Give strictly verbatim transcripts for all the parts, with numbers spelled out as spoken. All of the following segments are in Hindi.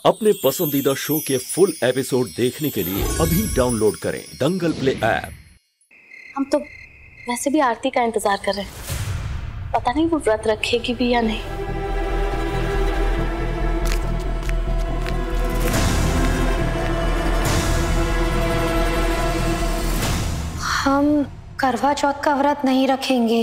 अपने पसंदीदा शो के फुल एपिसोड देखने के लिए अभी डाउनलोड करें दंगल प्ले ऐप। हम तो वैसे भी आरती का इंतजार कर रहे हैं, पता नहीं वो व्रत रखेगी भी या नहीं। हम करवा चौथ का व्रत नहीं रखेंगे।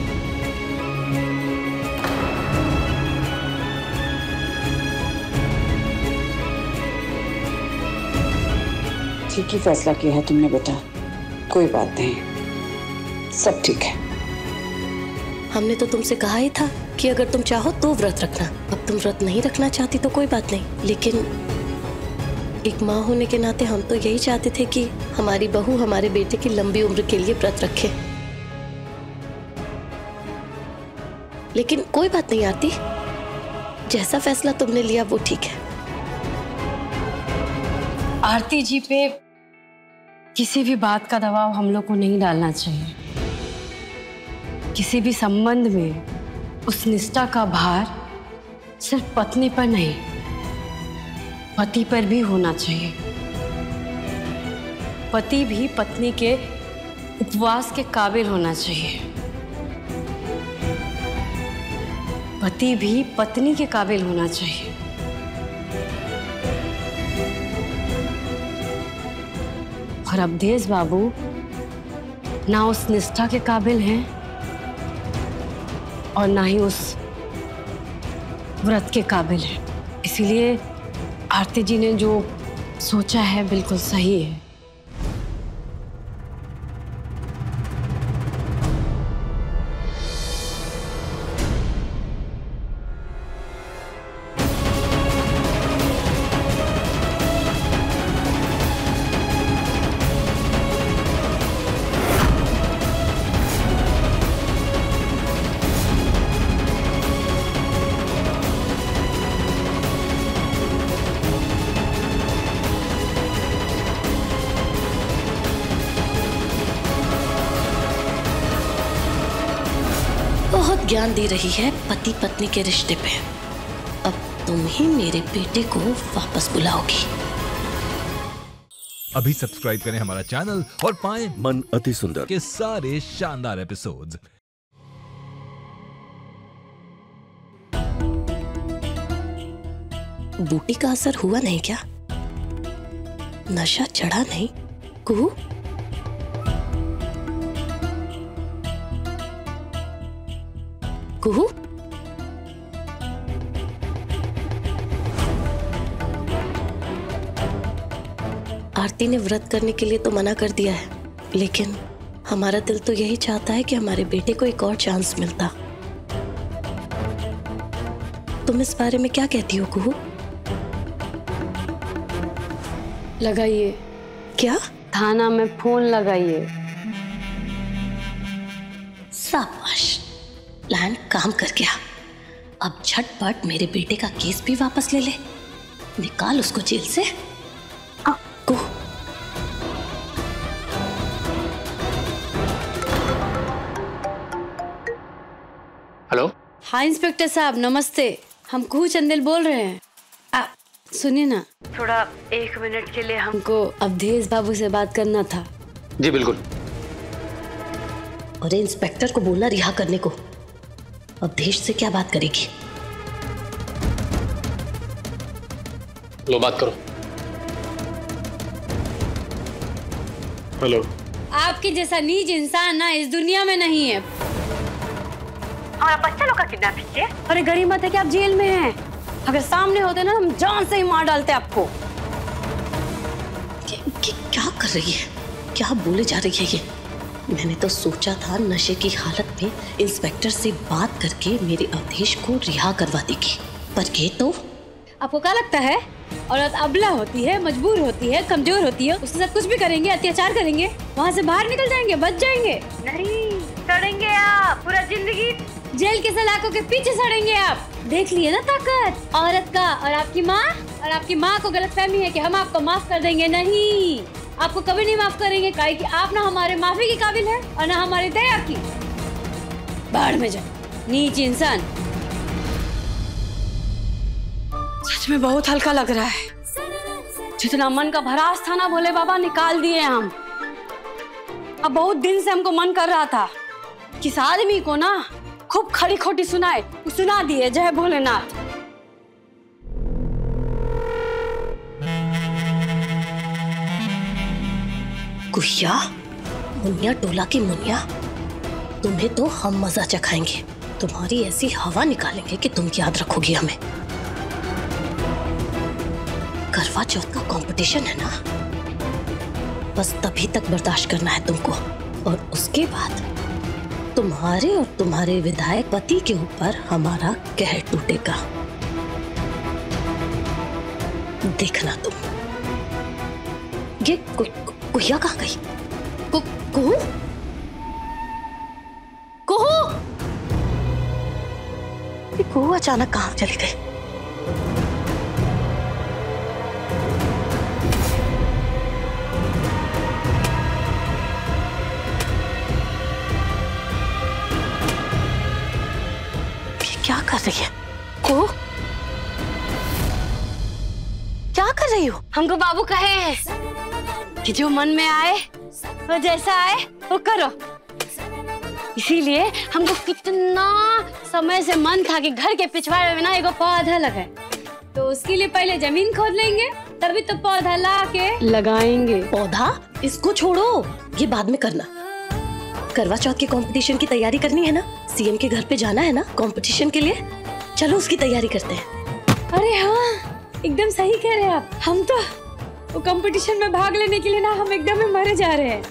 ठीक ही फैसला किया है तुमने बेटा, कोई बात नहीं, सब ठीक है। हमने तो तुमसे कहा ही था कि अगर तुम चाहो तो व्रत रखना। अब तुम व्रत नहीं रखना चाहती तो कोई बात नहीं, लेकिन एक माँ होने के नाते हम तो यही चाहते थे कि हमारी बहू हमारे बेटे की लंबी उम्र के लिए व्रत रखे। लेकिन कोई बात नहीं आरती, जैसा फैसला तुमने लिया वो ठीक है। आरती जी पे किसी भी बात का दबाव हम लोग को नहीं डालना चाहिए। किसी भी संबंध में उस निष्ठा का भार सिर्फ पत्नी पर नहीं, पति पर भी होना चाहिए। पति भी पत्नी के उपवास के काबिल होना चाहिए, पति भी पत्नी के काबिल होना चाहिए। और अवधेश बाबू ना उस निष्ठा के काबिल हैं और ना ही उस व्रत के काबिल हैं। इसीलिए आरती जी ने जो सोचा है बिल्कुल सही है। बहुत ज्ञान दे रही है पति पत्नी के रिश्ते पे। अब तुम ही मेरे बेटे को वापस बुलाओगी। अभी सब्सक्राइब करें हमारा चैनल और पाएं मन अति सुंदर के सारे शानदार एपिसोड्स। बूटी का असर हुआ नहीं क्या? नशा चढ़ा नहीं? कुहू कुहू आरती ने व्रत करने के लिए तो मना कर दिया है, लेकिन हमारा दिल तो यही चाहता है कि हमारे बेटे को एक और चांस मिलता। तुम इस बारे में क्या कहती हो कुहू? लगाइए। क्या? थाना में फोन लगाइए। शाबाश, प्लान काम कर गया। अब झटपट मेरे बेटे का केस भी वापस ले ले, निकाल उसको जेल से। आ, को। हेलो। हाँ इंस्पेक्टर साहब नमस्ते, हम कुहू चंदेल बोल रहे हैं। आ, सुनिए ना, थोड़ा एक मिनट के लिए हमको अवधेश बाबू से बात करना था। जी बिल्कुल। और इंस्पेक्टर को बोलना रिहा करने को। अवधेश से क्या बात करेगी? लो बात करो। हेलो। आपके जैसा नीच इंसान ना इस दुनिया में नहीं है। हमारा बच्चा लोग का किडनैपिंग किया। अरे गरीब मत है कि आप जेल में हैं। अगर सामने होते ना हम जान से ही मार डालते आपको। ये, ये क्या कर रही है? क्या बोले जा रही है ये? मैंने तो सोचा था नशे की हालत में इंस्पेक्टर से बात करके मेरे अवधेश को रिहा करवा देगी, पर ये तो। आपको क्या लगता है औरत अबला होती है, मजबूर होती है, कमजोर होती है, उसके साथ कुछ भी करेंगे, अत्याचार करेंगे, वहाँ से बाहर निकल जाएंगे, बच जाएंगे? नहीं, सड़ेंगे आप पूरा जिंदगी जेल के सलाखों के पीछे सड़ेंगे आप। देख लिए ना ताकत औरत का। और आपकी माँ और आपकी माँ को गलतफहमी है कि हम आपको माफ कर देंगे। नहीं, आपको कभी नहीं माफ करेंगे, काहे कि आप ना हमारे माफी के काबिल है और ना हमारे दया की। बाढ़ में जाओ नीच इंसान। सच में बहुत हल्का लग रहा है। जितना मन का भरास था ना भोले बाबा, निकाल दिए हम। अब बहुत दिन से हमको मन कर रहा था कि इस आदमी को ना खूब खड़ी खोटी सुनाए, सुना दिए। जय भोलेनाथ। गुहिया, मुनिया टोला की मुनिया, तुम्हें तो हम मजा चखाएंगे। तुम्हारी ऐसी हवा निकालेंगे कि तुम याद रखोगी हमें। करवा चौथ का कंपटीशन है ना, बस तभी तक बर्दाश्त करना है तुमको, और उसके बाद तुम्हारे और तुम्हारे विधायक पति के ऊपर हमारा कहर टूटेगा। देखना तुम। ये गुहिया कहाँ गई? कु, कुहू? कुहू? ये कुहू अचानक कहाँ चली गई? क्या कर रही है? को? क्या कर रही हो? हमको बाबू कहे हैं कि जो मन में आए वो जैसा आए वो करो। इसीलिए हमको कितना समय से मन था कि घर के पिछवाड़े में ना एक पौधा लगाए, तो उसके लिए पहले जमीन खोद लेंगे, तभी तो पौधा ला के लगाएंगे। पौधा इसको छोड़ो, ये बाद में करना। करवा चौथ के कंपटीशन की तैयारी करनी है ना, सीएम के घर पे जाना है ना कंपटीशन के लिए। चलो उसकी तैयारी करते हैं। अरे हाँ, एकदम सही कह रहे हैं आप। हम तो वो कंपटीशन में भाग लेने के लिए ना हम एकदम ही मरे जा रहे हैं।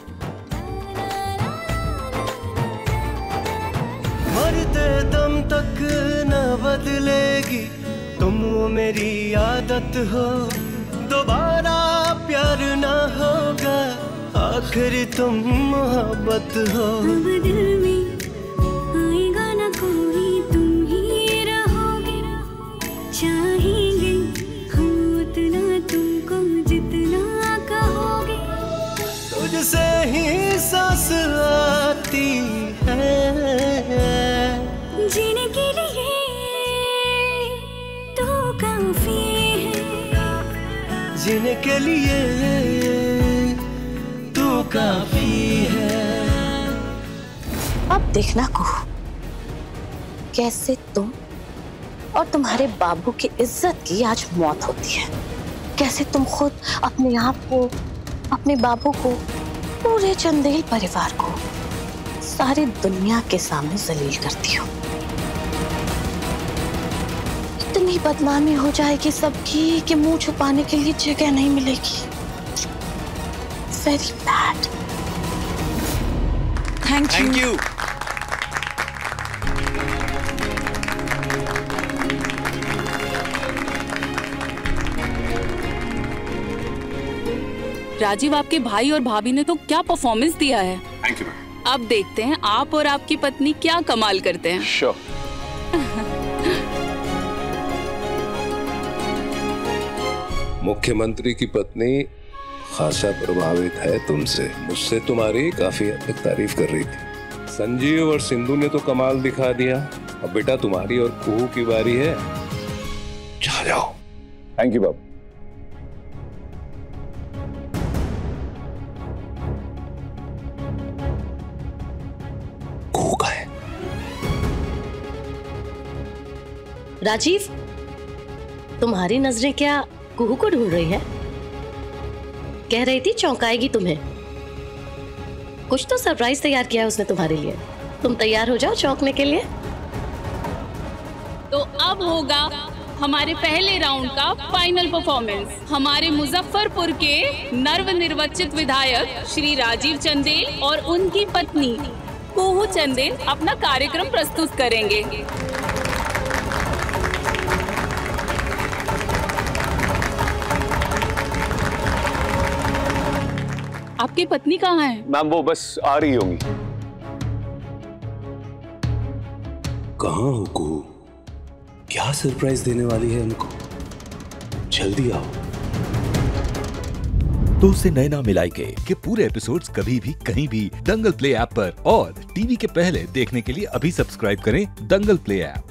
मरते दम तक न बदलेगी तुम, वो मेरी आदत हो। दोबारा प्यार ना होगा, आखिर तुम मोहब्बत हो। दिल में आएगा ना कोई, तुम ही रहोगे। चाहेंगे हम उतना तुमको जितना कहोगे। तुझसे ही सांस आती है, जीने के लिए तू काफी है। जीने के लिए काफी है। अब देखना को कैसे तुम और तुम्हारे बाबू की इज्जत की आज मौत होती है। कैसे तुम खुद अपने आप को, अपने बाबू को, पूरे चंदेल परिवार को सारी दुनिया के सामने जलील करती हो। इतनी बदनामी हो जाएगी सबकी कि मुंह छुपाने के लिए जगह नहीं मिलेगी। Very bad. Thank you. Thank you. Rajiv, आपके भाई और भाभी ने तो क्या परफॉर्मेंस दिया है। Thank you. अब देखते हैं आप और आपकी पत्नी क्या कमाल करते हैं। श्योर। मुख्यमंत्री की पत्नी खासा प्रभावित है तुमसे। मुझसे तुम्हारी काफी हद तक तारीफ कर रही थी। संजीव और सिंधु ने तो कमाल दिखा दिया। अब बेटा तुम्हारी और कुहू की बारी है। जा जाओ। थैंक यू बाबू। कुहू का है? राजीव, तुम्हारी नजरें क्या कुहू को ढूंढ रही है? कह रही थी चौंकाएगी तुम्हें। कुछ तो सरप्राइज तैयार किया है उसने तुम्हारे लिए। तुम तैयार हो जाओ चौंकने के लिए। तो अब होगा हमारे पहले राउंड का फाइनल परफॉर्मेंस। हमारे मुजफ्फरपुर के नवनिर्वाचित विधायक श्री राजीव चंदेल और उनकी पत्नी कुहू चंदेल अपना कार्यक्रम प्रस्तुत करेंगे। आपकी पत्नी कहाँ है? मैम वो बस आ रही होंगी। कहाँ हो कुहू? क्या सरप्राइज देने वाली है हमको? जल्दी आओ। तो उसे नए नाम मिलाई के कि पूरे एपिसोड्स कभी भी कहीं भी दंगल प्ले ऐप पर, और टीवी के पहले देखने के लिए अभी सब्सक्राइब करें दंगल प्ले ऐप।